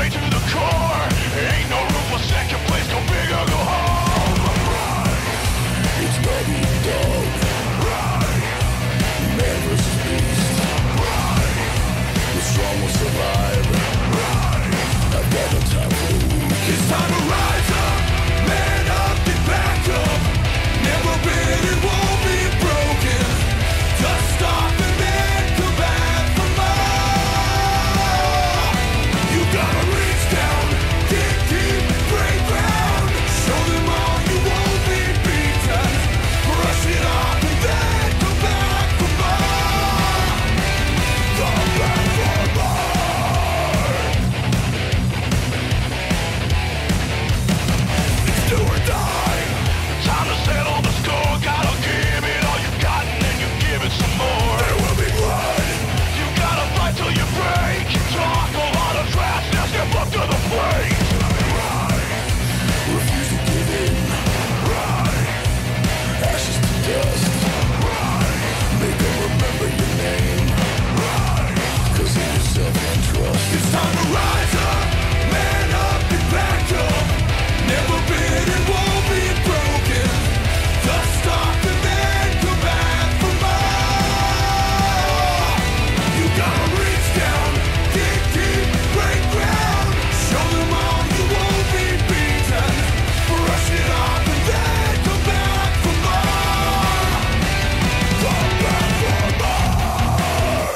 straight to the core. Ain't no room for second place, go big or go home. It's Bobby Dog. Man versus beast. The strong will survive. I've got no time for the weak. It's time to rise up, man up, get back up. Never been and won't be broken. Dust off and then come back for more. You gotta reach down, dig deep, break ground. Show them all you won't be beaten. Brush it off and then come back for more. Come back for more. It's do or die. Time to settle the score. Gotta give it all you got and then you give it some more. There will be blood. You gotta fight till you break. Talk a lot of trash, now step up to the plate. Refuse to give in. Ashes to dust. Make them remember your name. Cause in yourself and trust. It's time to rise up, man up, get back up. Never been and won't be broken. Dust off and then come back for more. You gotta reach down, dig deep, break ground. Show them all you won't be beaten. Brush it off and then come back for more. Come back for more.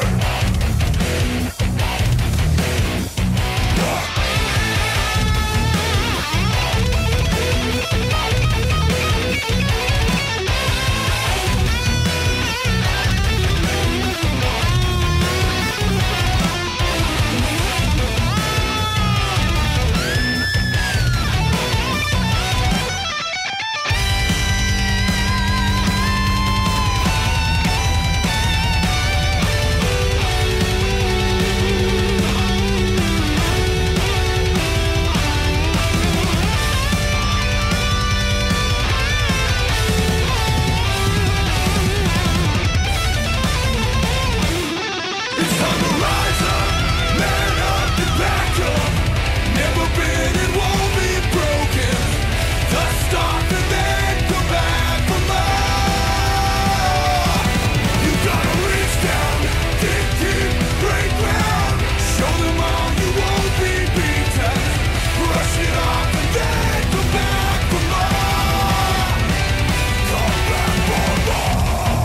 It's time to rise up, man up, get back up. Never been and won't be broken. Dust off and then come back for more. You gotta reach down, dig deep, break ground. Show them all you won't be beaten. Brush it off and then come back for more. Come back for more.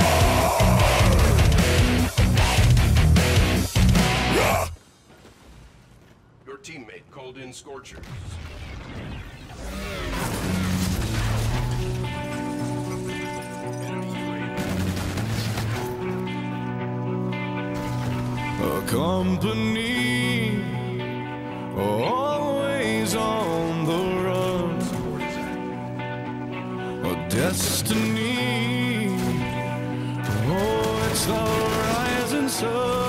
Your teammate called in Scorchers. A company always on the run. A destiny. Oh, it's the rising sun.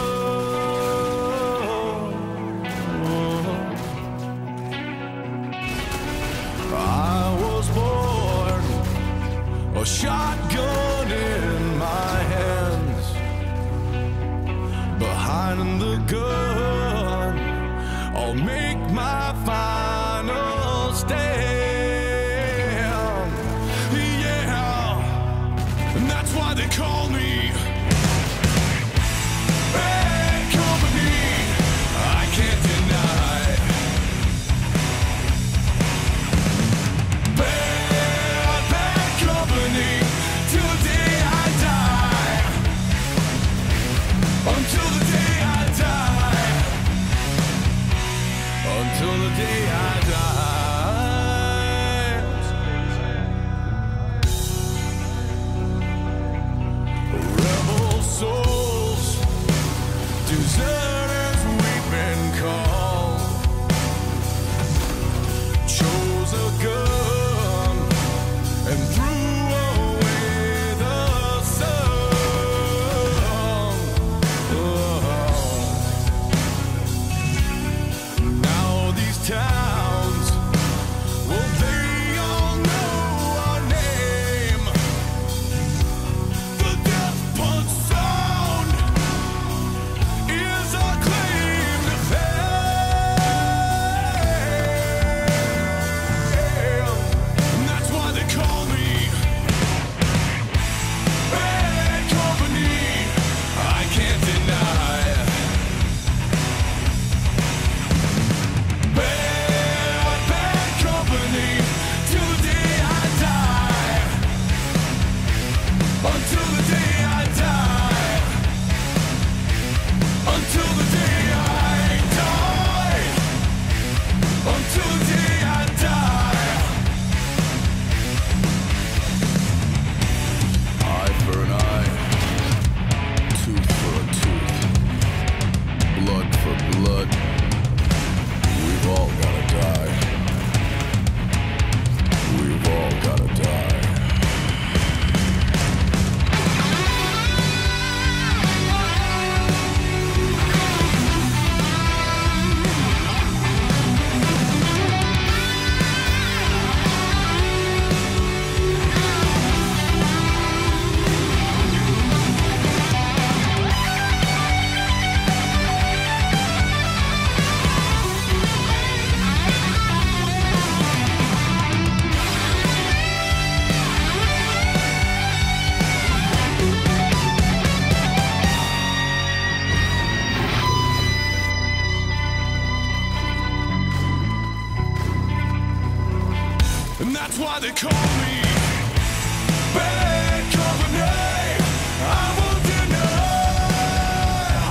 I was born a shotgun in my hands. Behind the gun, I'll make my final stand. Yeah, and that's why they call me Bad Company. I can't deny. Bad, bad company till the day I die. Until the day I die. Until the day I die. why they call me bad company. I won't deny.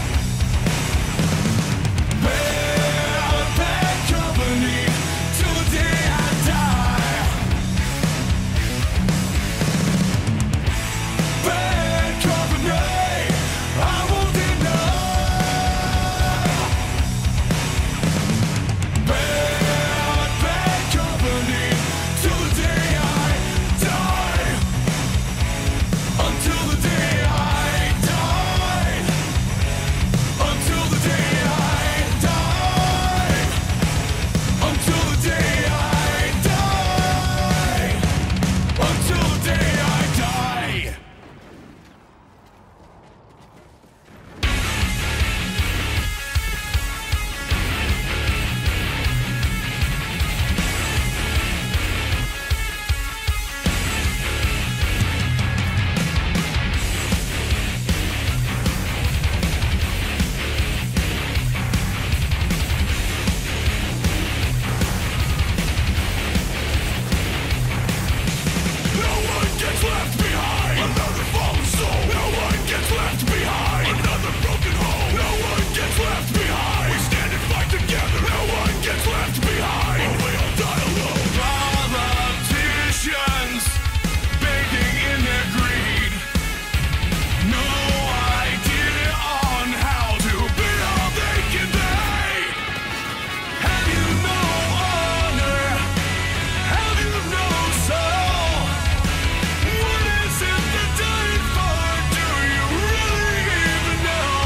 Bad company till the day I die. Bad company, I won't deny. Bad company till the day I die. Until the day I die. Until the day I die. Until the day I die. Until the day I die. No one gets left behind. Another fallen soul. No one gets left behind. Another broken home. No one gets left behind. We stand and fight together. No one gets left behind. Or we all die alone. Politicians bathing in their greed. No idea on how to be all they can be. Have you no honor? Have you no soul? What is it they're dying for? Do you really even know?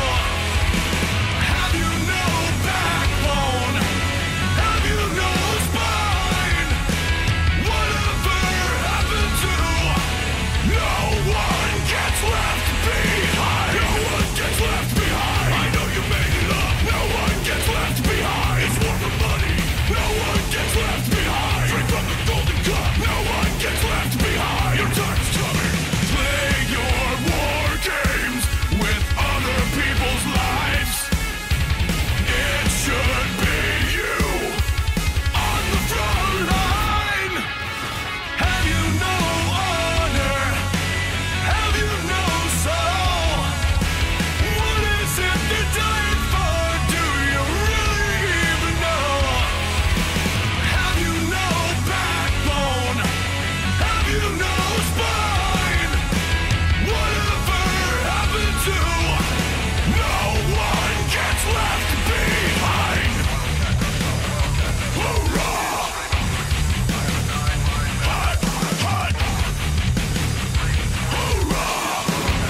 Have you no backbone? Have you no spine? Whatever happened to? No one gets left behind. No one gets left behind. I know you made it up. No one gets left behind. It's war for money. No one gets left behind. Drink from the golden cup. No one gets left behind. Your time's coming. Play your war games with other people's lives. It should be you on the front line. Have you no honor? Have you no soul? What is it they're dying for? Do you really even know? Have you no backbone? Have you no spine? Whatever happened to? No one gets left behind. Hoorah! Hot, hot. Hoorah!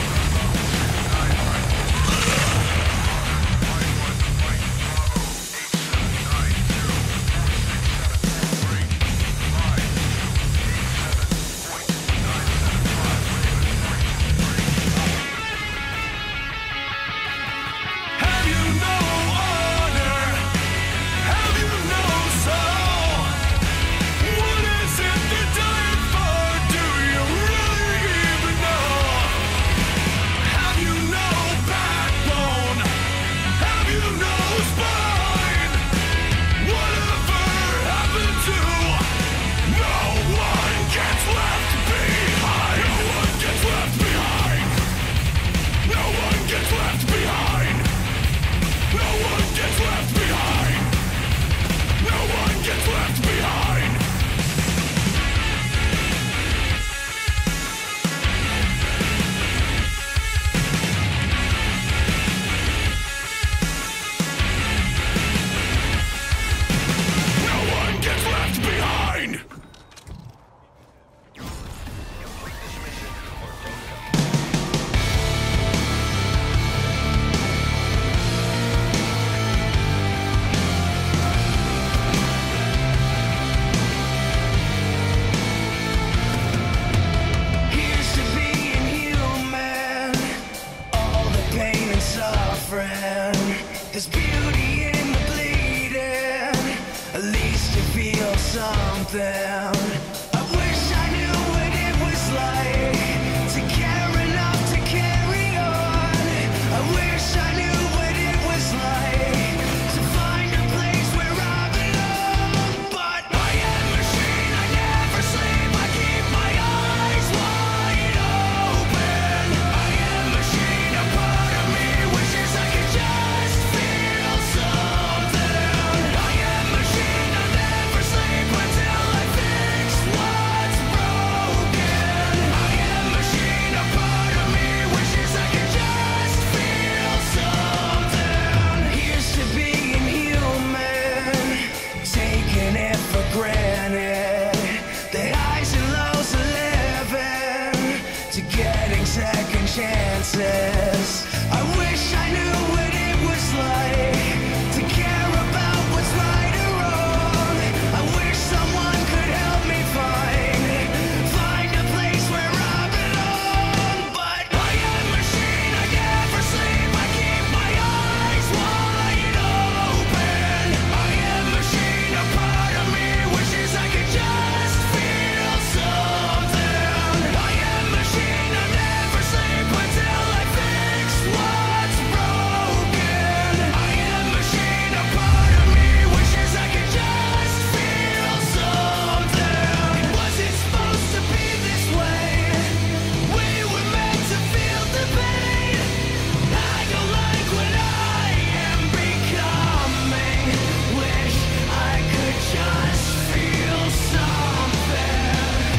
Have you no honor? Have you no soul? What is it they're dying for? Do you really even know? Have you no backbone? Have you no spine? Whatever happened to? No one gets left behind. No one gets left behind. No one gets left behind. No one gets left behind. No one gets left behind. No one gets left behind. Here's to being human, all the pain and suffering. There's beauty in the bleeding, at least you feel something. I wish I knew what it was like to care enough to carry on. I wish I knew what it was like to find a place where I belong. But I am machine, I never granted. The highs and lows of living, to getting second chances. I wish I knew what it was like to care about what's right or wrong. I wish someone could help me find a place where I belong. But I am a machine, I never sleep, I keep my eyes wide open. I am a machine, a part of me wishes I could just feel something. I am a machine, I never sleep until I fix what's broken. I am a machine, a part of me wishes I could just feel something. Was it supposed to be this way? We were meant to feel the pain. I don't like what I am becoming. Wish I could just feel something.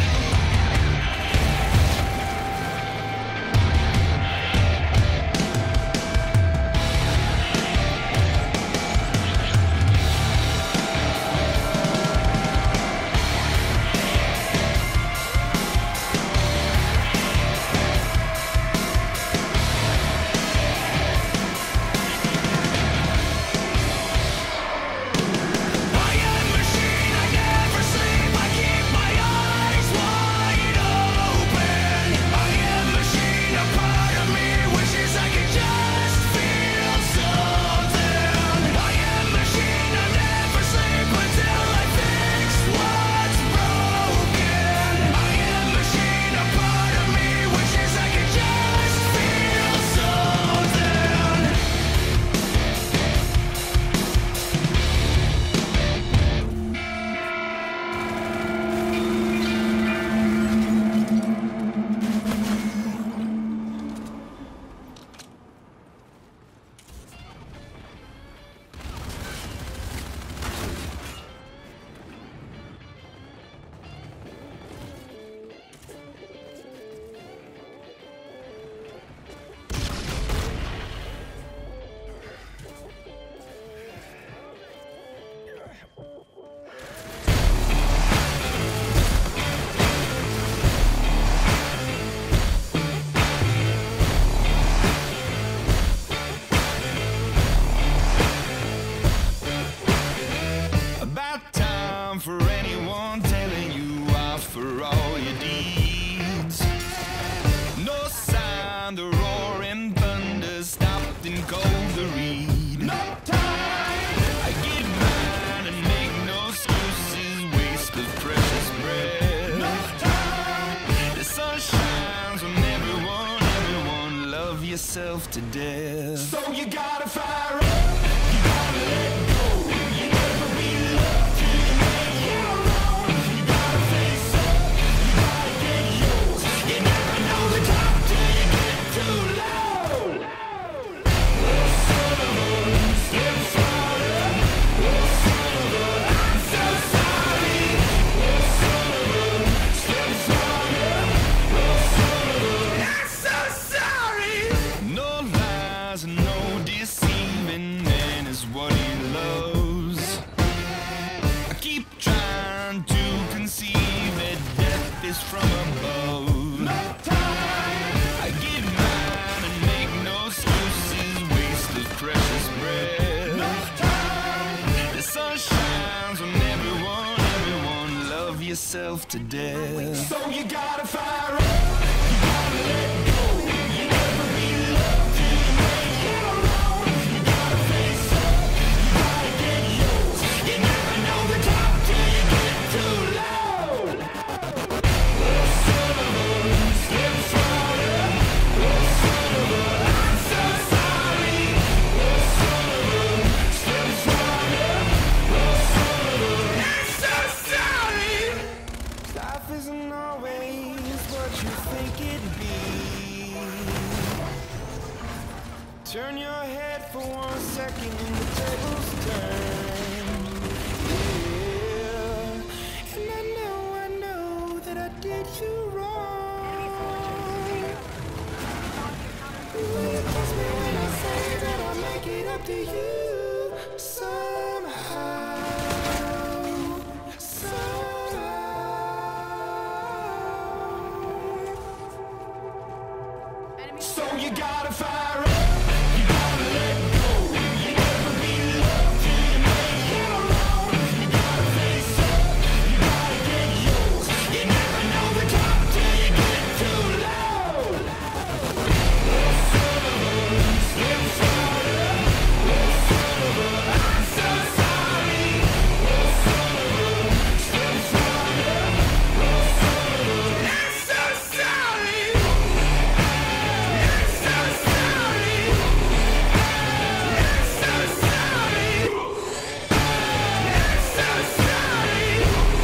I am a machine, I never sleep, I keep my eyes wide open. I am a machine, a part of me wishes I could just feel something. I am a machine, I never sleep until I fix what's broken. I am a machine, a part of me wishes I could just feel something. About time for anyone telling you off for all your deeds. No sign the roaring thunder stopped and cold the reed. No time! I get mine and make no excuses, waste of precious breath. No time! The sun shines on everyone, love yourself to death. So you gotta fire up, you gotta let go. You never be loved till you make your own. You gotta face up, you gotta get yours. You never know the top till you get too low. Oh, son of a, step farther. Oh, son of a, I'm so sorry. Oh, son of a, step farther. Oh, son of a, I'm so sorry. No lies and no deceiving, man is what he loves. I keep trying to conceive that death is from above. No time! I get mine and make no excuses, waste of precious breath. No time! The sun shines on everyone, love yourself to death. So you gotta fire up, you gotta let go. You never be loved till you make your own. You gotta face up, you gotta get yours. You never know the top till you get too low. Oh, son of a, step farther. Oh, son of a, I'm so sorry. Oh, son of a, step farther. Oh, son of a, I'm so sorry. Life isn't always what you think it'd be. Turn your head for 1 second and the tables turn. Yeah. And I know that I did you wrong. Will you trust me when I say that I'll make it up to you somehow? you gotta fire up. You gotta let go. You never be loved till you make it alone. You gotta face up. You gotta get yours. You never know the top till you get too low. Oh, son of a, slip slide up. Oh, son of a, I'm so sorry. Oh, son of a, slip slide up. Oh, son of a, I'm so sorry. I'm so sorry. I'm so sorry. I'm so sorry.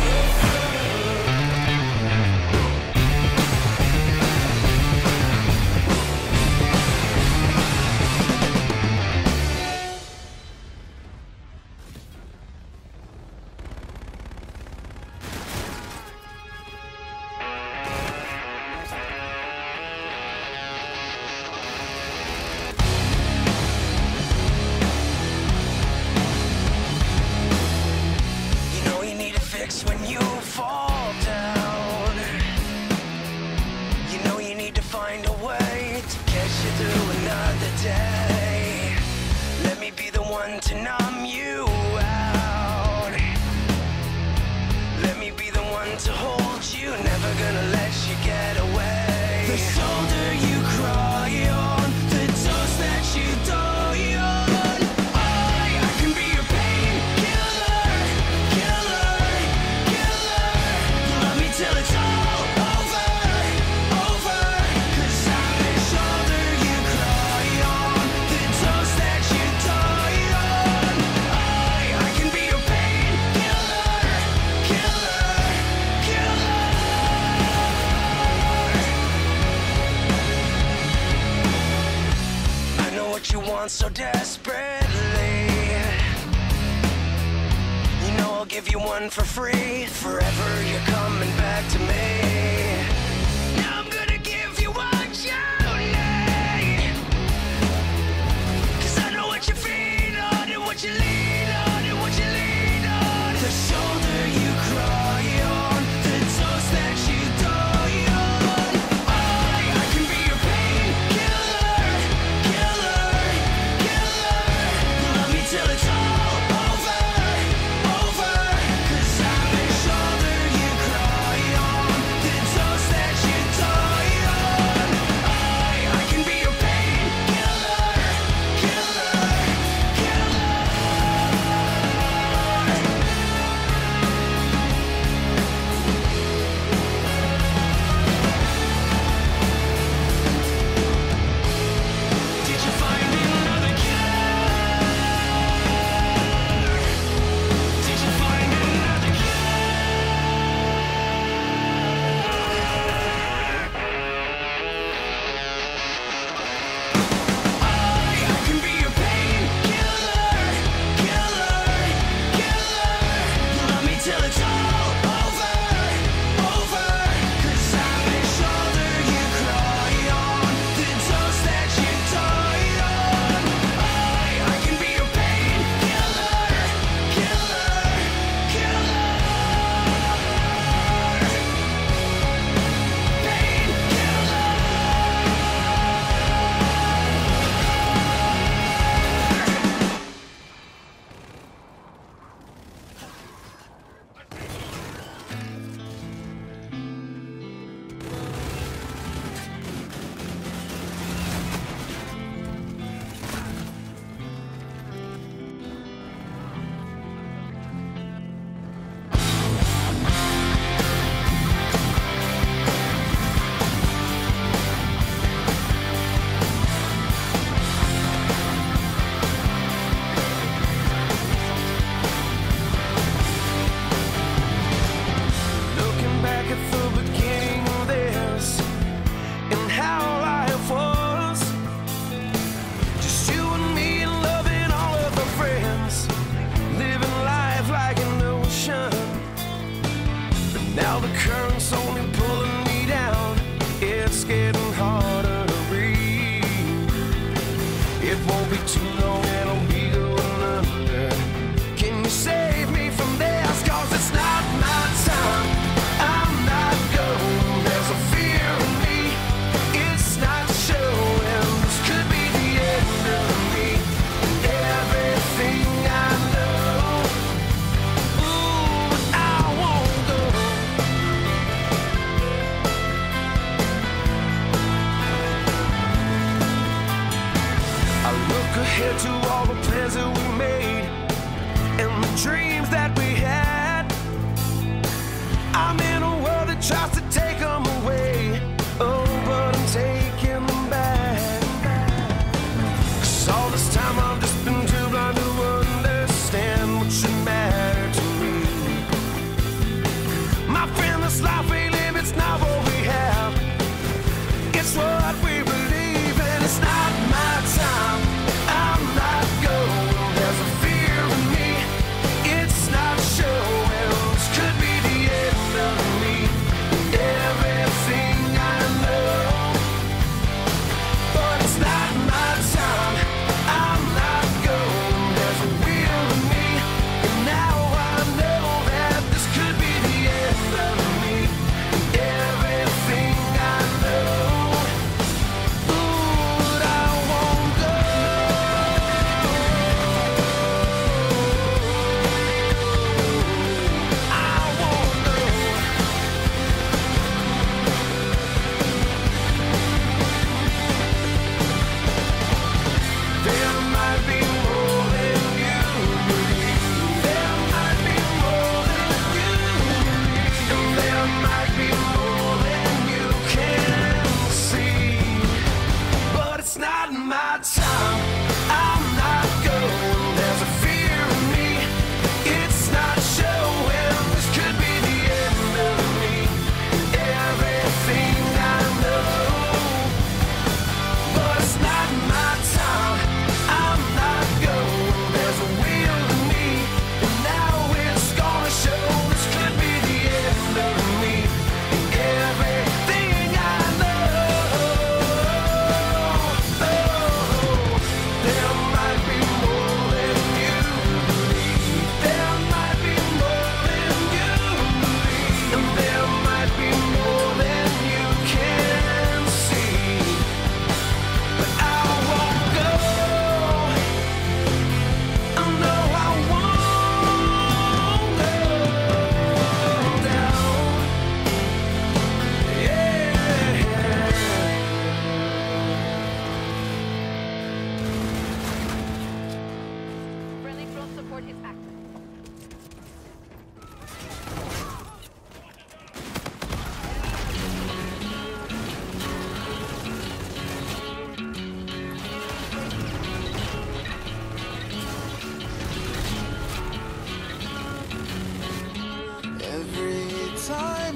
You know you need a fix when you fall down. You know you need to find a way to get you through another day. Let me be the one to numb you out. Let me be the one to hold you, never gonna let you get away. The shoulder you cry on, the toast that you die on. I can be your painkiller, killer, killer. You love me till it's all over, over. 'Cause I'm the shoulder you cry on, the toast that you die on. I can be your painkiller, killer, killer. I know what you want so desperately. You know I'll give you one for free. Forever you're coming back to me. Now I'm gonna give you what you need. 'Cause I know what you feed on and what you lean on and what you lean on. The shoulder you cry on, the toast that you die on. I can be your painkiller, killer, killer. You love me till it's all over, over. 'Cause I'm the shoulder you cry on, the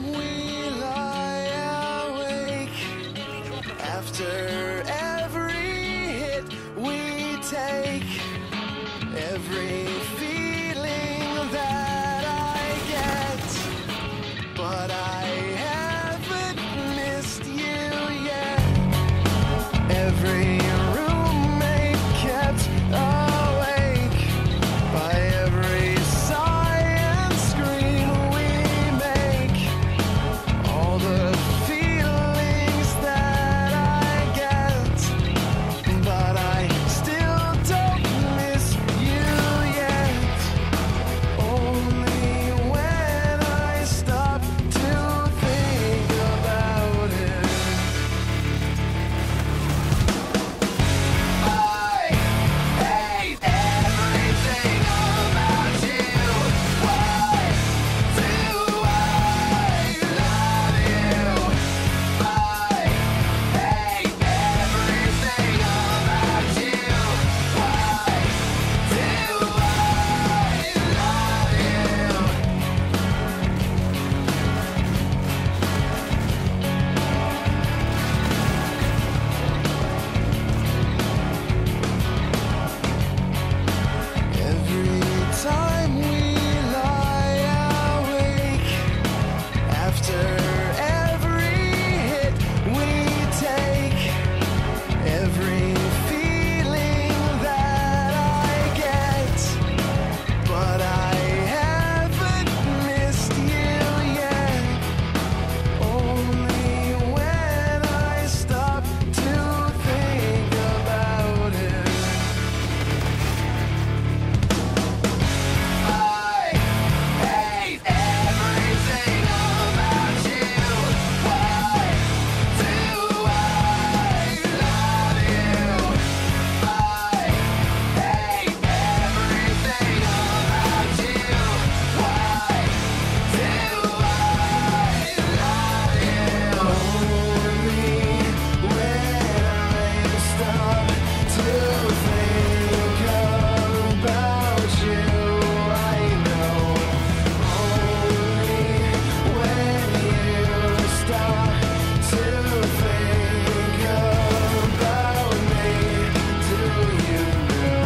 time we lie awake, after every hit we take, every feeling that I get, but I haven't missed you yet. Every roommate kept awake by every sigh and scream we make, all the feelings that I get, but I still don't miss you yet. Only when I stop to think about it. I hate everything about you. Why do I love you? I hate everything about you. Why do Every time we lie awake, after every hit we take, every feeling that I get, but I haven't missed you yet. Only when I stop to think about it. I hate everything about you. Why do I love you? I hate everything about you. Why do I love you? Only when I stop to think about you, I know. Only when you stop to think about me, do you know?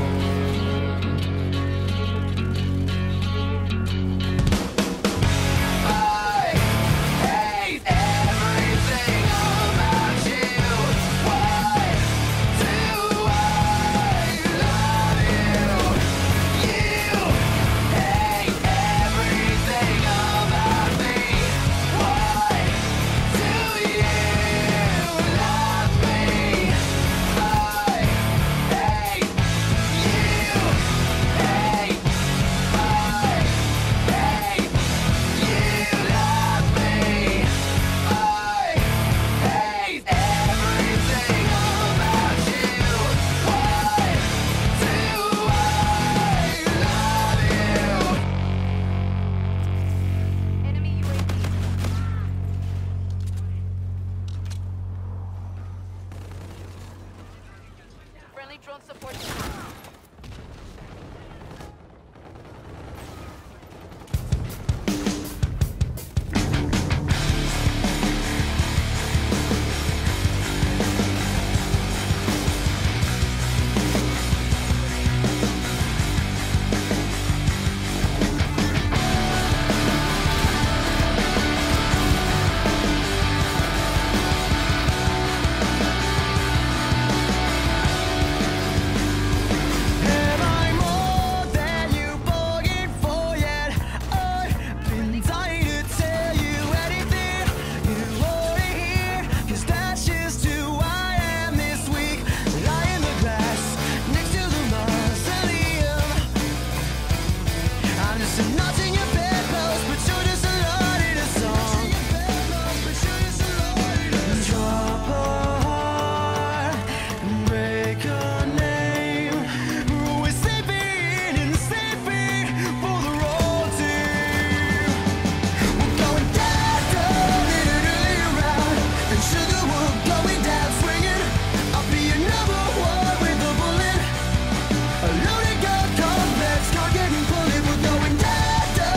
I hate everything about you. Why do I love you? You hate everything about me. Why do you love me? I hate you. Hate. I hate you love me. I hate everything about you. Why do I love you? Enemy UAV. Friendly drone support. Am I more than you bargained for yet? I've been dying to tell you anything you wanna hear, 'cause that's just who I am this week. Lying in the grass next to the mausoleum. I'm just a notch in your bedpost, but you're just a lot in a song. Drop a heart and break a name. We're saving and saving for the road team. We're going down, down in an early round, and sugar we're going down swinging. I'll be your number one with a bullet. A loaded gun, complex, gun getting bullet. We're going down, down.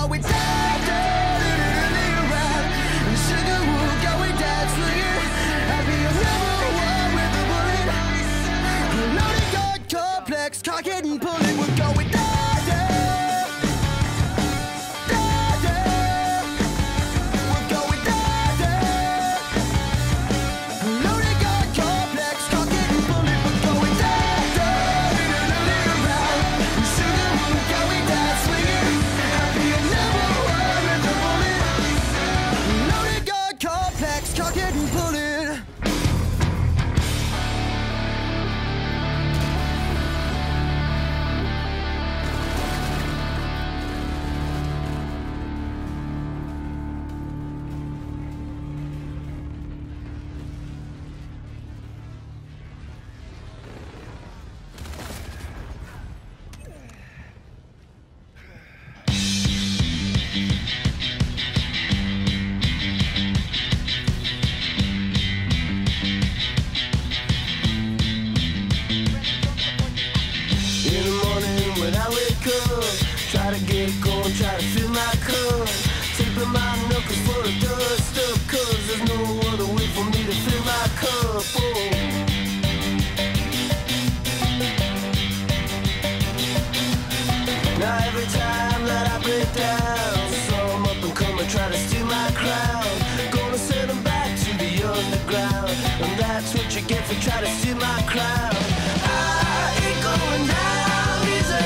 going down, down, round. And sugar, we're going down, swinging. Happy a rebel war with a bullet. Loaded gun complex, cock it and pull it. We're going down, down, down, down. We're going down, down. Loaded gun complex, cock it and pull it. We're going down, down, round. And sugar, we're going down, swinging. Happy a rebel war with a bullet. Loaded gun complex, cock it and pull it. In the morning when I wake up, try to get going, try to fill my cup. Tipping my knuckles full of dust up, cause there's no other way for me to fill my cup. Oh. Now every time that I break down, some up and come and try to steal my crown. Gonna send them back to the underground, and that's what you get for trying to steal my crown. I ain't going down easy.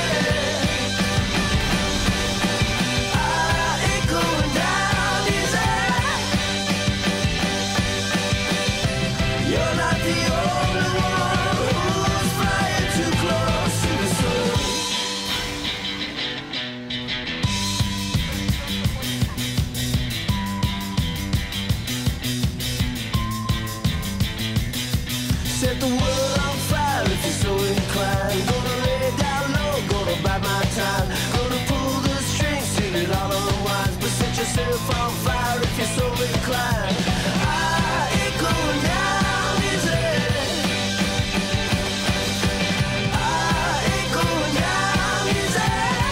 I ain't going down easy. You're not the only one who's flying too close to the sun. Set the world on fire if you're so inclined. Gonna lay down low, gonna bite my time. Gonna pull the strings till it all unwinds. But set yourself on fire if you're so inclined. I ain't going down easy. I ain't going down easy.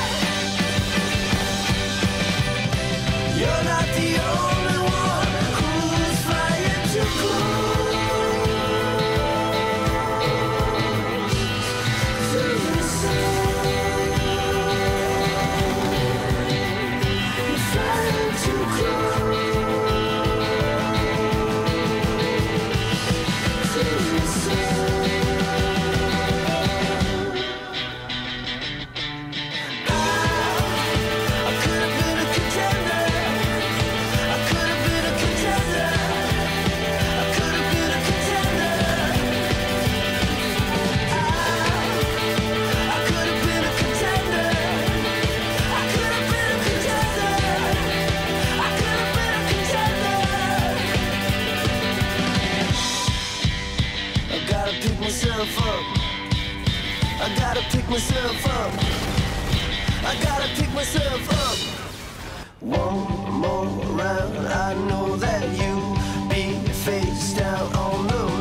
You're not the only one who's flying too close. I gotta pick myself up. I gotta pick myself up. One more round. I know that you be face down on the